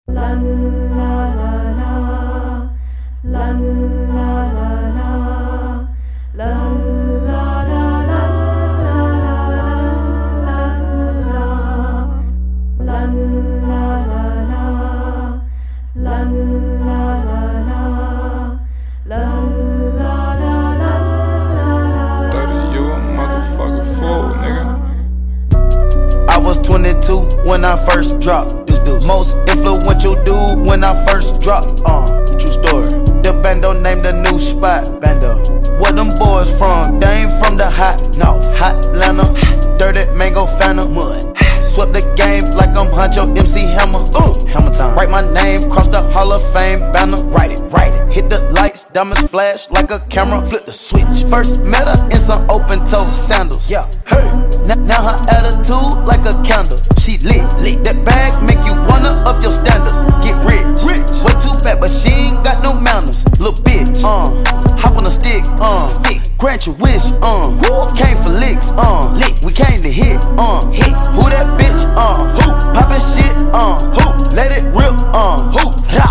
When I first dropped, most influential dude when I first dropped. True story. The bando named the new spot. Bando. Where them boys from? They ain't from the hot, no, hot Atlanta. Dirty mango phantom. Mud. Swept the game like I'm Huncho MC Hammer. Hammer time. Write my name, cross the Hall of Fame banner. Write it, write it. Hit the lights, diamonds flash like a camera. Flip the switch. First met her in some open toe sandals. Yeah. Hey. Now her attitude like a candle. She lit. That bag make you wanna up your standards. Get rich. Way too fat, but she ain't got no manners. Little bitch. Hop on a stick. Grant your wish. Came for licks. We came to hit. Who that bitch? Who? Poppin' shit. Who? Let it rip. Who?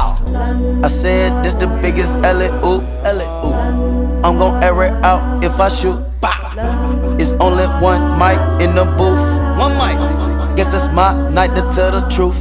I said this the biggest alley-oop. I'm gon' air it out if I shoot. It's only one mic in the booth. One mic. Guess it's my night to tell the truth.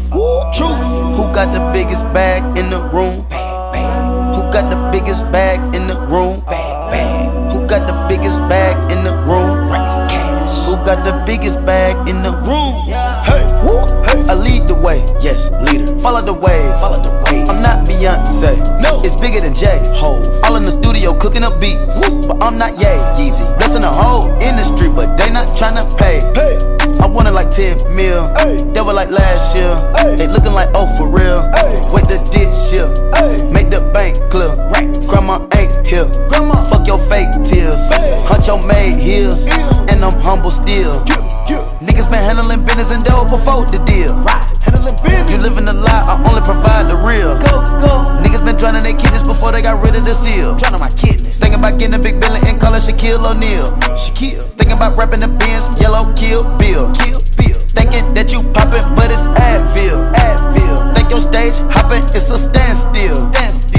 Who got the biggest bag in the room? Who got the biggest bag in the room? Who got the biggest bag in the room? Who got the biggest bag in the room? Hey, I lead the way, yes, leader. Follow the wave, I'm not Beyonce, no, it's bigger than Jay. All in the studio cooking up beats, but I'm not Ye. Yeezy. Blessing the whole industry, but they not tryna pay. I wanted like 10 mil, they were like last year. They looking like, oh for real. Wait the this year, make the bank clear. Grandma ain't here, fuck your fake tears. Huncho made heels, and I'm humble still. Niggas been handling business and dough before the deal. You living a lie, I only provide the real. Niggas been drowning their kidneys before they got rid of the seal. Drowning my kidneys. Thinking about getting a big billion and calling Shaquille O'Neal. Thinking about rapping the Benz, yellow Kill Bill. Thinking that you poppin', but it's Advil. Think your stage hoppin', it's a standstill.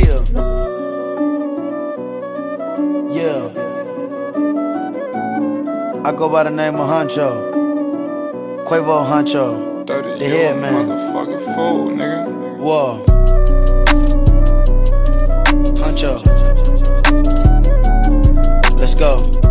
Yeah. I go by the name of Huncho. Quavo Huncho. The head man. Motherfucking fool, nigga. Whoa. Huncho. Let's go.